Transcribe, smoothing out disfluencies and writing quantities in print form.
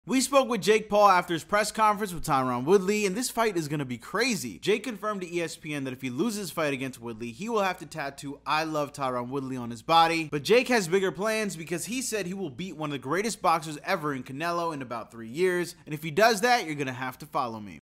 We spoke with Jake Paul after his press conference with Tyron Woodley, and this fight is going to be crazy. Jake confirmed to ESPN that if he loses his fight against Woodley, he will have to tattoo "I love Tyron Woodley" on his body. But Jake has bigger plans because he said he will beat one of the greatest boxers ever in Canelo in about 3 years. And if he does that, you're going to have to follow me.